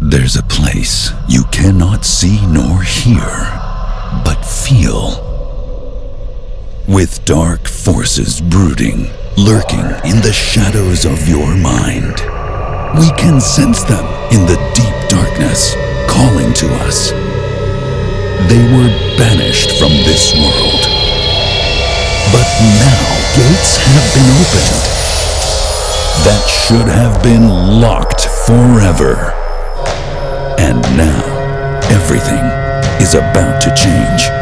There's a place you cannot see nor hear, but feel. With dark forces brooding, lurking in the shadows of your mind. We can sense them in the deep darkness, calling to us. They were banished from this world. But now gates have been opened that should have been locked forever. And now everything is about to change.